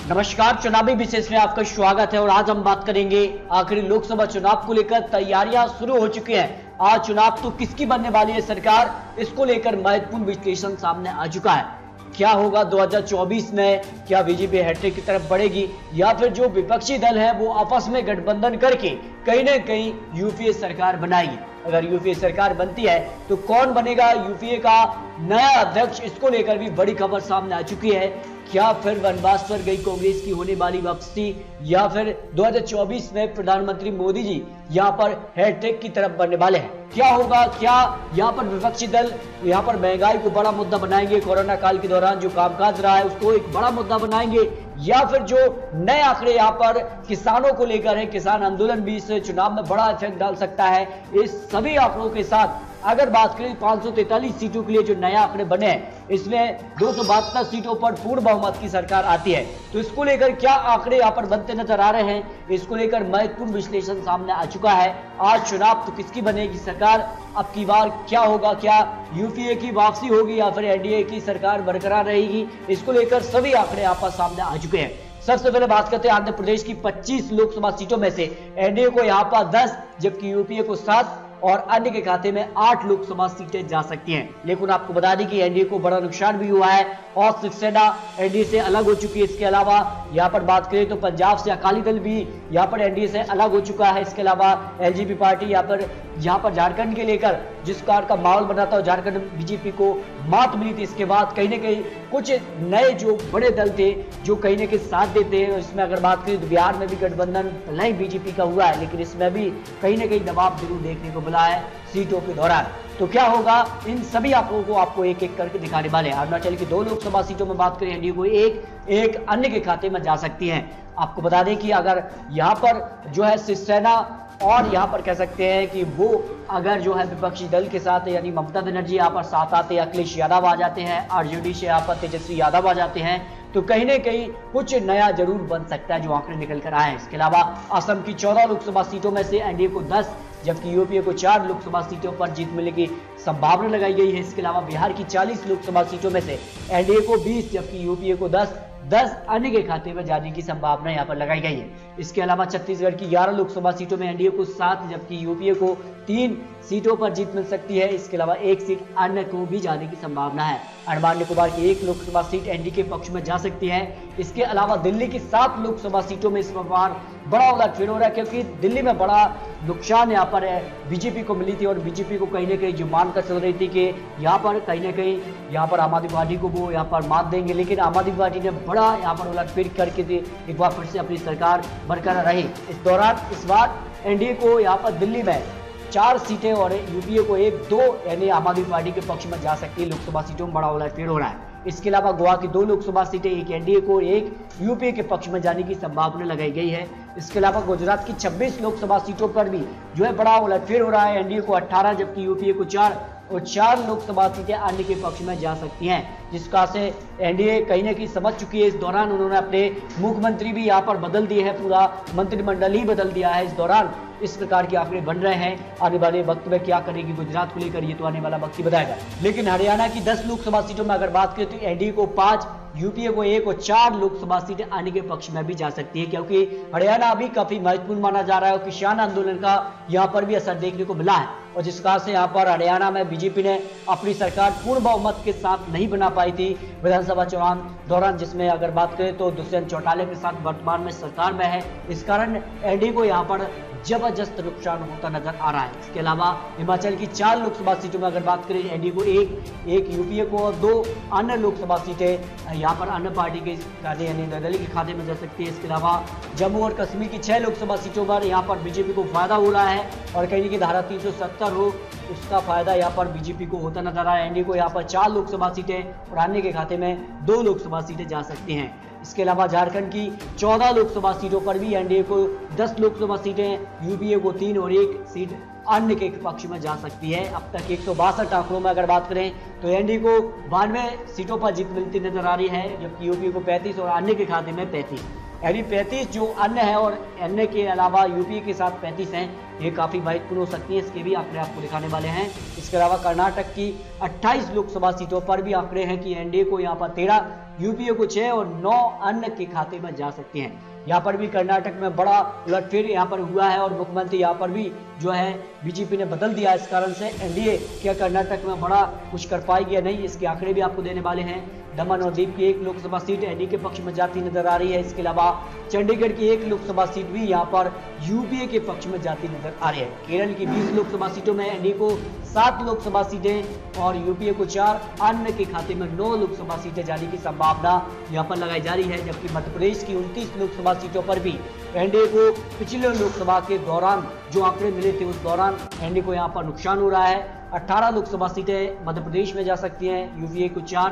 नमस्कार, चुनावी विशेष में आपका स्वागत है और आज हम बात करेंगे आखिरी लोकसभा चुनाव को लेकर तैयारियां शुरू हो चुकी हैं। आज चुनाव तो किसकी बनने वाली है सरकार, इसको लेकर महत्वपूर्ण विश्लेषण सामने आ चुका है। क्या होगा 2024 में, क्या बीजेपी हैट्रिक की तरफ बढ़ेगी या फिर जो विपक्षी दल है वो आपस में गठबंधन करके कहीं ना कहीं यूपीए सरकार बनाएगी। अगर यूपीए सरकार बनती है तो कौन बनेगा यूपीए का नया अध्यक्ष, इसको लेकर भी बड़ी खबर सामने आ चुकी है। क्या फिर वनवास पर गई कांग्रेस की होने वाली वापसी या फिर 2024 में प्रधानमंत्री मोदी जी यहां पर हैट्रिक की तरफ बढ़ने वाले हैं। क्या होगा, क्या यहां पर विपक्षी दल यहां पर महंगाई को बड़ा मुद्दा बनाएंगे, कोरोना काल के दौरान जो कामकाज रहा है उसको एक बड़ा मुद्दा बनाएंगे, या फिर जो नए आंकड़े यहां पर किसानों को लेकर है, किसान आंदोलन भी इस चुनाव में बड़ा इफेक्ट डाल सकता है। इस सभी आंकड़ों के साथ अगर बात करें 543 सीटों के लिए जो नए आंकड़े बने हैं, इसमें 272 सीटों पर पूर्ण बहुमत की सरकार आती है, तो इसको लेकर क्या आंकड़े यहां पर बनते नजर आ रहे हैं, इसको लेकर महत्वपूर्ण विश्लेषण सामने आ चुका है। आज चुनाव तो किसकी बनेगी सरकार, अब की बार क्या होगा, क्या यूपीए की वापसी होगी या फिर एनडीए की सरकार बरकरार रहेगी, इसको लेकर सभी आंकड़े यहां पर सामने आ चुके हैं। सबसे पहले बात करते हैं आंध्र प्रदेश की 25 लोकसभा सीटों में से एनडीए को यहां पर 10 जबकि यूपीए को 7 और अन्य के खाते में 8 लोकसभा सीटें जा सकती हैं। लेकिन आपको बता दें कि एनडीए को बड़ा नुकसान भी हुआ है और शिवसेना एनडीए से अलग हो चुकी है। इसके अलावा यहां पर बात करें तो पंजाब से अकाली दल भी यहां पर एनडीए से अलग हो चुका है। इसके अलावा एलजेपी पार्टी यहां पर झारखंड के लेकर जिस प्रकार का माहौल बना था, झारखंड बीजेपी को मात मिली थी, इसके बाद कहीं ना कहीं कुछ नए जो बड़े दल थे जो कहीं ना कहीं साथ देते हैं। इसमें अगर बात करें तो बिहार में भी गठबंधन नहीं बीजेपी का हुआ है, लेकिन इसमें भी कहीं ना कहीं दबाव जरूर देखने को मिला है सीटों के दौरान। तो क्या होगा, इन सभी आंकड़ों को आपको एक एक करके दिखाने वाले हैं। अरुणाचल की 2 लोकसभा सीटों में बात करें एनडीए को एक अन्य के खाते में जा सकती हैं। आपको बता दें कि अगर यहाँ पर जो है शिवसेना और यहाँ पर कह सकते हैं कि वो अगर जो है विपक्षी दल के साथ यानी ममता बनर्जी यहाँ पर साथ आते हैं, अखिलेश यादव आ जाते हैं, आरजेडी से यहाँ पर तेजस्वी यादव आ जाते हैं, तो कहीं ना कहीं कुछ नया जरूर बन सकता है जो आंकड़े निकल कर आए हैं। इसके अलावा असम की 14 लोकसभा सीटों में से एनडीए को 10 जबकि यूपीए को 4 लोकसभा सीटों पर जीत मिलने की संभावना लगाई गई है। इसके अलावा बिहार की 40 लोकसभा सीटों में से एनडीए को 20 जबकि यूपीए को 10 अन्य के खाते में जाने की संभावना यहां पर लगाई गई है। इसके अलावा छत्तीसगढ़ की 11 लोकसभा सीटों में एनडीए को 7 जबकि यूपीए को 3 सीटों पर जीत मिल सकती है। इसके अलावा 1 सीट अन्य को भी जाने की संभावना है। अंडमान निकोबार की 1 लोकसभा सीट एनडीए के पक्ष में जा सकती है। इसके अलावा दिल्ली की 7 लोकसभा सीटों में इस बार बड़ा उलटफेर हो रहा है, क्योंकि दिल्ली में बड़ा नुकसान यहाँ पर बीजेपी को मिली थी और बीजेपी को कहीं ना कहीं जो मानकर चल रही थी कि यहाँ पर कहीं ना कहीं यहाँ पर आम आदमी पार्टी को वो यहाँ पर मात देंगे, लेकिन आम आदमी पार्टी ने बड़ा यहाँ पर उलटफेर करके एक बार फिर से अपनी सरकार बरकरार रही। इस दौरान इस बार एनडीए को यहाँ पर दिल्ली में 4 सीटें और यूपीए को 1-2 यानी आम आदमी पार्टी के पक्ष में जा सकती है। लोकसभा सीटों में बड़ा उलटफेर हो रहा है। इसके अलावा गोवा की 2 लोकसभा सीटें, एक एनडीए को 1 यूपीए के पक्ष में जाने की संभावना लगाई गई है। इसके अलावा गुजरात की 26 लोकसभा सीटों पर भी जो है बड़ा उलटफेर हो रहा है। एनडीए को 18 जबकि यूपीए को 4 और 4 लोकसभा सीटें अन्य के पक्ष में जा सकती हैं, जिसका से एनडीए कहीं ना कहीं समझ चुकी है। इस दौरान उन्होंने अपने मुख्यमंत्री भी यहाँ पर बदल दिए हैं, पूरा मंत्रिमंडल ही बदल दिया है। इस दौरान इस प्रकार के आंकड़े बन रहे हैं। आने वाले वक्त में क्या करेगी गुजरात को लेकर ये तो आने वाला वक्त ही बताएगा। लेकिन हरियाणा की 10 लोकसभा सीटों में अगर बात करें तो एनडीए को 5, यूपीए को 1 और 4 लोकसभा सीटें आने के पक्ष में भी जा सकती है, क्योंकि हरियाणा अभी काफी महत्वपूर्ण माना जा रहा है और किसान आंदोलन का यहाँ पर भी असर देखने को मिला है। और जिस कारण से यहाँ पर हरियाणा में बीजेपी ने अपनी सरकार पूर्ण बहुमत के साथ नहीं बना पाई थी विधानसभा चुनाव दौरान, जिसमें अगर बात करें तो दुष्यंत चौटाला के साथ वर्तमान में सरकार में है। इस कारण एनडीए को यहाँ पर जबरदस्त नुकसान होता नजर आ रहा है। इसके अलावा हिमाचल की 4 लोकसभा सीटों में अगर बात करें एनडीए को 1 यूपीए को और 2 अन्य लोकसभा सीटें यहाँ पर अन्य पार्टी के यानी निर्दलीय के खाते में जा सकती है। इसके अलावा जम्मू और कश्मीर की 6 लोकसभा सीटों पर यहाँ पर बीजेपी को फायदा हो रहा है और कहीं की धारा 370 हो उसका फायदा यहाँ पर बीजेपी को होता नजर आ रहा है। एनडीए को यहाँ पर 4 लोकसभा सीटें और अन्य के खाते में 2 लोकसभा सीटें जा सकती हैं। इसके अलावा झारखंड की 14 लोकसभा सीटों पर भी एनडीए को 10 लोकसभा सीटें, यूपीए को 3 और 1 सीट अन्य के पक्ष में जा सकती है। अब तक 162 आंकड़ों में अगर बात करें तो एनडीए को 92 सीटों पर जीत मिलती नजर आ रही है, जबकि यूपीए को 35 और अन्य के खाते में 35, यानी 35 जो अन्य है और अन्य के अलावा यूपीए के साथ 35 हैं, ये काफी महत्वपूर्ण हो सकती है, इसके भी आंकड़े आपको दिखाने वाले हैं। इसके अलावा कर्नाटक की 28 लोकसभा सीटों पर भी आंकड़े हैं कि एनडीए को यहाँ पर 13, यूपीए को 6 और 9 अन्य के खाते में जा सकते हैं। यहाँ पर भी कर्नाटक में बड़ा उलटफेर यहाँ पर हुआ है और मुख्यमंत्री यहाँ पर भी जो है बीजेपी ने बदल दिया। इस कारण से एनडीए क्या कर्नाटक में बड़ा कुछ कर पाएगी या नहीं, इसके आंकड़े भी आपको देने वाले हैं। दमन और दीव की 1 लोकसभा सीट एनडीए के पक्ष में जाती नजर आ रही है। इसके अलावा चंडीगढ़ की 1 लोकसभा सीट भी यहाँ पर यूपीए के पक्ष में जाती नजर आ रही है। केरल की 20 लोकसभा सीटों में एनडीए को 7 लोकसभा सीटें और यूपीए को 4, अन्य के खाते में 9 लोकसभा सीटें जाने की संभावना यहाँ पर लगाई जा रही है। जबकि मध्य प्रदेश की 29 लोकसभा सीटों पर भी एनडीए को पिछले लोकसभा के दौरान जो आंकड़े मिले थे उस दौरान एनडीए को यहाँ पर नुकसान हो रहा है। 18 लोकसभा सीटें मध्य प्रदेश में जा सकती हैं, यूपीए को 4,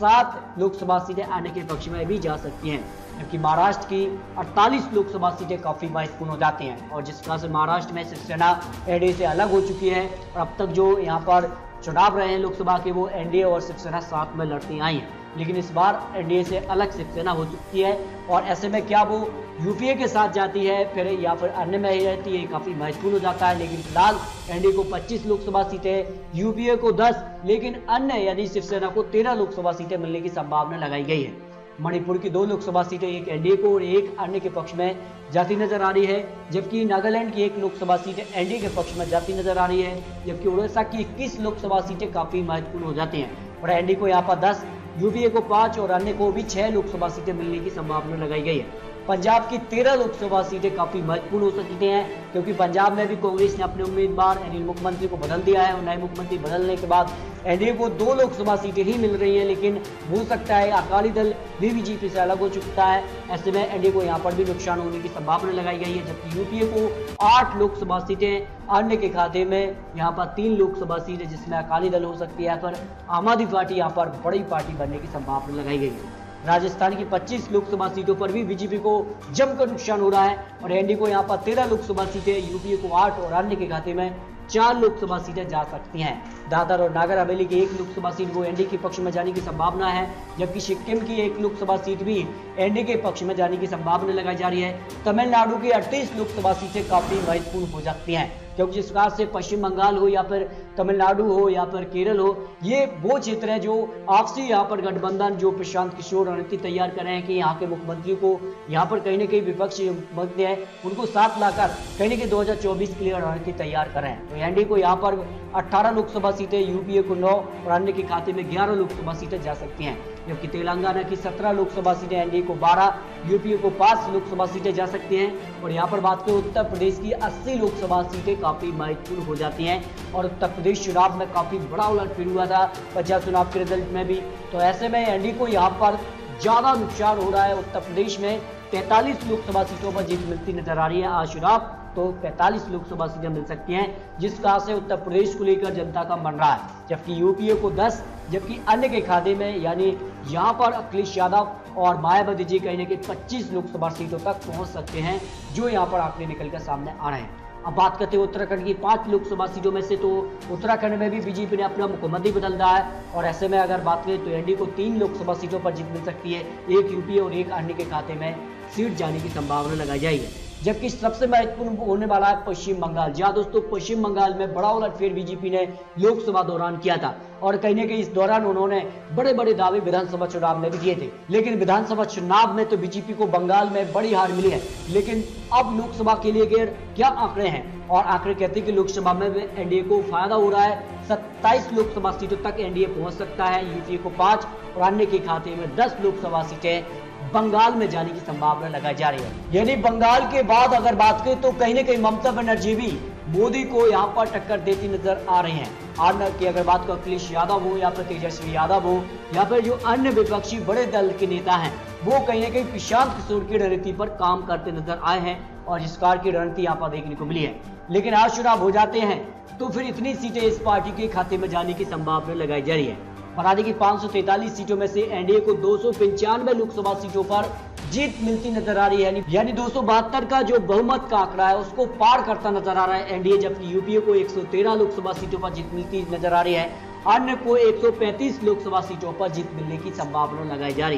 7 लोकसभा सीटें आने के पक्ष में भी जा सकती हैं। जबकि महाराष्ट्र की 48 लोकसभा सीटें काफी महत्वपूर्ण हो जाती हैं और जिस तरह से महाराष्ट्र में शिवसेना एनडीए से अलग हो चुकी है और अब तक जो यहाँ पर चुनाव रहे हैं लोकसभा के वो एनडीए और शिवसेना साथ में लड़ती आई हैं, लेकिन इस बार एनडीए से अलग शिवसेना हो चुकी है और ऐसे में क्या वो यूपीए के साथ जाती है फिर या फिर अन्य में ही रहती है, काफी महत्वपूर्ण हो जाता है। लेकिन फिलहाल एनडीए को 25 लोकसभा सीटें, यूपीए को 10, लेकिन अन्य यानी शिवसेना को 13 लोकसभा सीटें मिलने की संभावना लगाई गई है। मणिपुर की 2 लोकसभा सीटें एक एनडीए को और एक अन्य के पक्ष में जाती नजर आ रही है। जबकि नागालैंड की 1 लोकसभा सीटें एनडीए के पक्ष में जाती नजर आ रही है। जबकि उड़ीसा की 21 लोकसभा सीटें काफी महत्वपूर्ण हो जाती हैं और एनडीए को यहाँ पर 10, यूपीए को 5 और अन्य को भी 6 लोकसभा सीटें मिलने की संभावना लगाई गई है। पंजाब की 13 लोकसभा सीटें काफी महत्वपूर्ण हो सकती हैं क्योंकि पंजाब में भी कांग्रेस ने अपने उम्मीदवार यानी मुख्यमंत्री को बदल दिया है और नए मुख्यमंत्री बदलने के बाद एनडीए को 2 लोकसभा सीटें ही मिल रही हैं, लेकिन हो सकता है अकाली दल भी बीजेपी से अलग हो चुका है। ऐसे में एनडीए को यहाँ पर भी नुकसान होने की संभावना लगाई गई है। जबकि यूपीए को 8 लोकसभा सीटें, अन्य के खाते में यहाँ पर 3 लोकसभा सीटें जिसमें अकाली दल हो सकती है, पर आम आदमी पार्टी यहाँ पर बड़ी पार्टी बनने की संभावना लगाई गई है। राजस्थान की 25 लोकसभा सीटों पर भी बीजेपी को जमकर नुकसान हो रहा है और एनडीए को यहाँ पर 13 लोकसभा सीटें, यूपीए को 8 और अन्य के खाते में 4 लोकसभा सीटें जा सकती हैं। दादर और नागर हवेली की 1 लोकसभा सीट वो एनडीए के पक्ष में जाने की संभावना है। जबकि सिक्किम की 1 लोकसभा सीट भी एनडीए के पक्ष में जाने की संभावना लगाई जा रही है। तमिलनाडु की 38 लोकसभा सीटें काफी महत्वपूर्ण हो जाती हैं क्योंकि जिस प्रकार से पश्चिम बंगाल हो या फिर तमिलनाडु हो या फिर केरल हो, ये वो क्षेत्र है जो आपसी यहाँ पर गठबंधन जो प्रशांत किशोर रणनीति तैयार कर रहे हैं कि यहाँ के मुख्यमंत्री को यहाँ पर कहीं ना कहीं विपक्षी मुद्दे हैं उनको साथ लाकर कहीं ना कहीं 2024 के लिए रणनीति तैयार कर रहे हैं। तो एनडीए को यहाँ पर 18 लोकसभा सीटें, यूपीए को 9 और अन्य के खाते में 11 लोकसभा सीटें जा सकती हैं। जबकि तेलंगाना की 17 लोकसभा सीटें, एनडीए को 12, यूपीए को 5 लोकसभा सीटें जा सकती हैं। और यहाँ पर बात करें उत्तर प्रदेश की 80 लोकसभा सीटें काफी महत्वपूर्ण हो जाती हैं और उत्तर प्रदेश चुनाव में काफी बड़ा उलटफेर हुआ था पंचायत चुनाव के रिजल्ट में भी। तो ऐसे में एनडीए को यहाँ पर ज्यादा नुकसान हो रहा है। उत्तर प्रदेश में 43 लोकसभा सीटों पर जीत मिलती नजर आ रही है। आज चुनाव तो 45 लोकसभा सीटें मिल सकती हैं, जिस कहा से उत्तर प्रदेश को लेकर जनता का मन रहा है। जबकि यूपीए को 10, जबकि अन्य के खाते में यानी यहाँ पर अखिलेश यादव और मायावती जी कहीं ना कहीं 25 लोकसभा सीटों तक पहुंच सकते हैं, जो यहाँ पर आंकड़े निकलकर सामने आ रहे हैं। अब बात करते हैं उत्तराखंड की 5 लोकसभा सीटों में से, तो उत्तराखंड में भी बीजेपी ने अपना मुख्यमंत्री बदल रहा है और ऐसे में अगर बात करें तो एनडीए को 3 लोकसभा सीटों पर जीत मिल सकती है, 1 यूपीए और 1 अन्य के खाते में सीट जाने की संभावना लगाई जाएगी। जबकि सबसे महत्वपूर्ण होने वाला है पश्चिम बंगाल। जी हाँ दोस्तों, पश्चिम बंगाल में बड़ा उलटफेर बीजेपी ने लोकसभा दौरान किया था और कहीं ना कहीं इस दौरान उन्होंने बड़े बड़े दावे विधानसभा चुनाव में भी किए थे, लेकिन विधानसभा चुनाव में तो बीजेपी को बंगाल में बड़ी हार मिली है। लेकिन अब लोकसभा के लिए क्या आंकड़े हैं, और आंकड़े कहते हैं कि लोकसभा में एनडीए को फायदा हो रहा है। 27 लोकसभा सीटों तक एनडीए पहुंच सकता है, यूपीए को 5 और अन्य के खाते में 10 लोकसभा सीटें बंगाल में जाने की संभावना लगाई जा रही है। यानी बंगाल के बाद अगर बात करें तो कहीं ना कहीं ममता बनर्जी भी मोदी को यहाँ पर टक्कर देती नजर आ रही हैं। अन्य की अगर बात करें अखिलेश यादव हो या फिर तेजस्वी यादव हो या फिर जो अन्य विपक्षी बड़े दल के नेता हैं, वो कहीं ना कहीं प्रशांत किशोर की रणनीति पर काम करते नजर आए हैं और इस कार की रणनीति यहाँ पर देखने को मिली है। लेकिन आज चुनाव हो जाते हैं तो फिर इतनी सीटें इस पार्टी के खाते में जाने की संभावना लगाई जा रही है। बता दें कि 543 सीटों में से एनडीए को 295 लोकसभा सीटों पर जीत मिलती नजर आ रही है, यानी 272 का जो बहुमत का आंकड़ा है उसको पार करता नजर आ रहा है एनडीए। जबकि यूपीए को 113 लोकसभा सीटों पर जीत मिलती नजर आ रही है, अन्य को 135 लोकसभा सीटों पर जीत मिलने की संभावना लगाई जा रही है।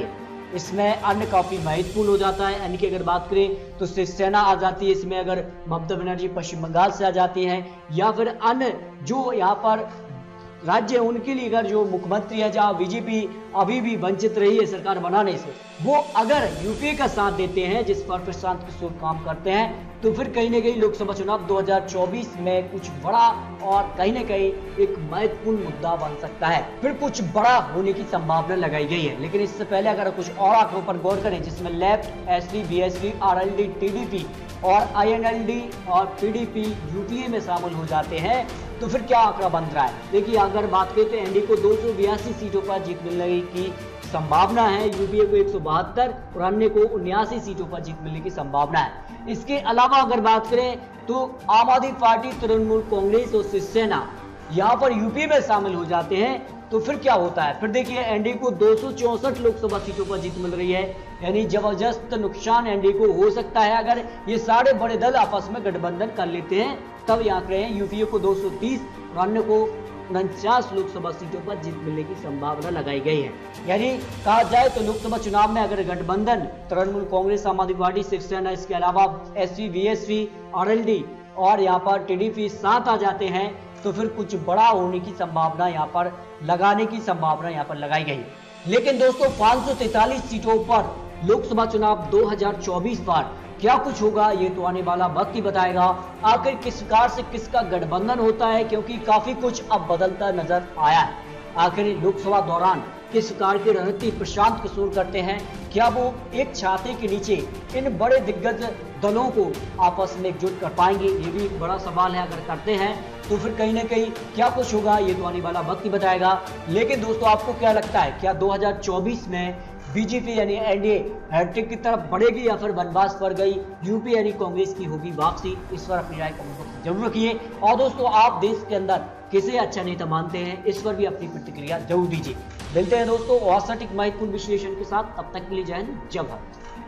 इसमें अन्य काफी महत्वपूर्ण हो जाता है। यानी कि अगर बात करें तो शिवसेना आ जाती है इसमें, अगर ममता बनर्जी पश्चिम बंगाल से आ जाती हैं, या फिर अन्य जो यहाँ पर राज्य उनके लिए अगर जो मुख्यमंत्री है जहां बीजेपी अभी भी वंचित रही है सरकार बनाने से, वो अगर यूपीए का साथ देते हैं जिस पर प्रशांत किशोर काम करते हैं, तो फिर कहीं ना कहीं लोकसभा चुनाव 2024 में कुछ बड़ा और कहीं ना कहीं एक महत्वपूर्ण मुद्दा बन सकता है, फिर कुछ बड़ा होने की संभावना लगाई गई है। लेकिन इससे पहले अगर कुछ और आंकड़ों पर गौर करें जिसमें left, SD, BSP, RLD, TDP और आईएनएलडी और पीडीपी यूपीए में शामिल हो जाते हैं, तो फिर क्या आंकड़ा बन रहा है। देखिए अगर बात करें तो एनडीए को 282 सीटों पर जीत मिलने की संभावना है, यूपीए को 172 और अन्य को 79 सीटों पर जीत मिलने की संभावना है। इसके अलावा अगर बात करें तो आम आदमी पार्टी, तृणमूल कांग्रेस और शिवसेना यहाँ पर यूपी में शामिल हो जाते हैं, तो फिर क्या होता है। फिर देखिए एनडीए को 264 लोकसभा सीटों पर जीत मिल रही है, यानी जबरदस्त नुकसान एनडीए को हो सकता है अगर ये सारे बड़े दल आपस में गठबंधन कर लेते हैं। तब यहाँ पे यूपीए को 230 और अन्य को 49 लोकसभा सीटों पर जीत मिलने की संभावना लगाई गई है। यानी कहा जाए तो लोकसभा चुनाव में अगर गठबंधन तृणमूल कांग्रेस, आम आदमी पार्टी, शिवसेना, इसके अलावा एसपी, बीएसपी, आरएलडी और यहाँ पर टीडीपी साथ आ जाते हैं, तो फिर कुछ बड़ा होने की संभावना यहाँ पर लगाने की संभावना यहाँ पर लगाई गई। लेकिन दोस्तों 543 सीटों पर लोकसभा चुनाव 2024 पर क्या कुछ होगा ये तो आने वाला वक्त ही बताएगा। आखिर किस प्रकार से किसका गठबंधन होता है, क्योंकि काफी कुछ अब बदलता नजर आया है। आखिर लोकसभा दौरान किस प्रकार की रणनीति प्रशांत किशोर करते हैं, क्या वो एक छाते के नीचे इन बड़े दिग्गज दलों को आपस में एकजुट कर पाएंगे, ये भी एक बड़ा सवाल है। अगर करते हैं तो फिर कहीं ना कहीं क्या कुछ होगा ये तो आने वाला वक्त ही बताएगा। लेकिन दोस्तों आपको क्या लगता है, क्या 2024 में बीजेपी यानी एनडीए हैट्रिक की तरफ बढ़ेगी या फिर वनवास पर गई यूपी यानी कांग्रेस की होगी वापसी? इस पर अपनी राय कमेंट बॉक्स में जरूर रखिए। और दोस्तों आप देश के अंदर किसे अच्छा नेता मानते हैं, इस पर भी अपनी प्रतिक्रिया जरूर दीजिए। मिलते हैं दोस्तों और सटीक महत्वपूर्ण विश्लेषण के साथ, तब तक के लिए जय हिंद, जय भारत।